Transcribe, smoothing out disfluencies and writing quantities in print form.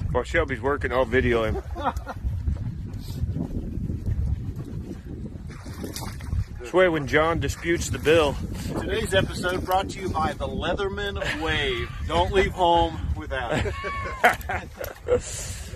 While Shelby's working, I'll video him. This way when John disputes the bill. Today's episode brought to you by the Leatherman Wave. Don't leave home without it.